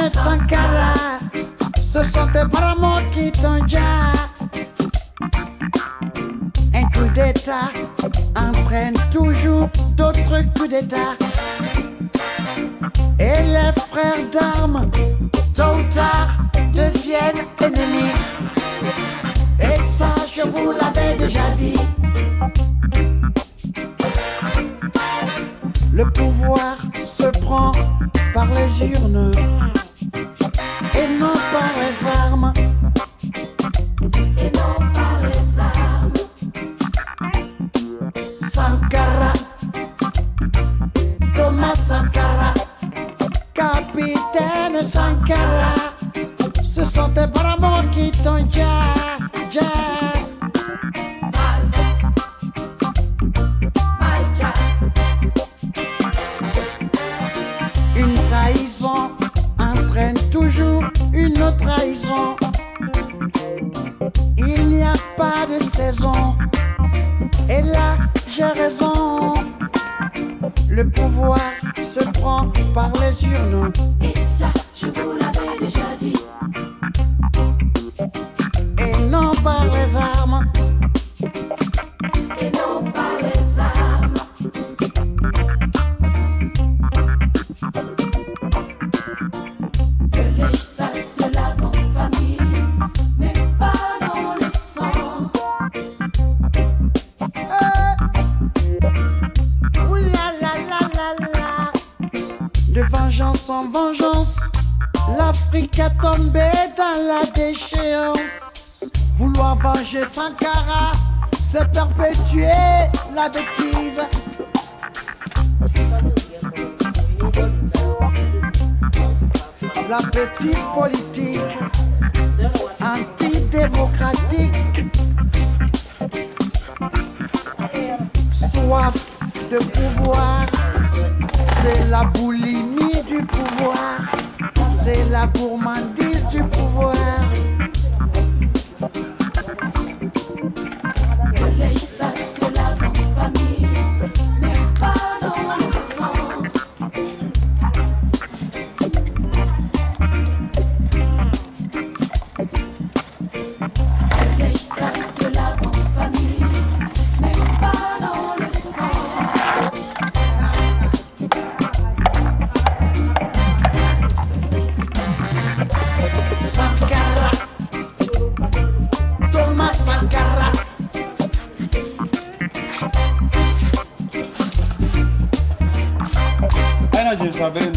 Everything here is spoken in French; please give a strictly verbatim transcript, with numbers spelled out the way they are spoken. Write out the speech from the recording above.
Capitaine Sankara, ce sont tes bras qui t'ont déjà. Un coup d'état entraîne toujours d'autres coups d'état. Et les frères d'armes, tôt ou tard, deviennent ennemis. Et ça, je vous l'avais déjà dit. Le pouvoir se prend par les urnes et non par les armes. Et non par les armes. Sankara, Thomas Sankara, Capitaine Sankara, ce sont tes bras qui t'ont déjà, déjà. Une trahison entraîne toujours une autre trahison. Il n'y a pas de saison. Et là, j'ai raison. Le pouvoir se prend par les urnes. Et ça, je vous l'avais déjà dit. Et non par les armes. Et non par les armes. Que les salles se lavent en famille, mais pas dans le sang. Ouh là là là là là. De vengeance en vengeance, l'Afrique a tombé dans la déchéance. Vouloir venger Sankara, c'est perpétuer la bêtise. La bêtise politique, antidémocratique, soif de pouvoir, c'est la boulimie du pouvoir, c'est la gourmandise du pouvoir. Que les salles se lavent en famille, mais pas dans le sang. Que les salles se lavent en famille, mais pas dans le sang. Sankara, Thomas Sankara, Aynen Cem abi, benim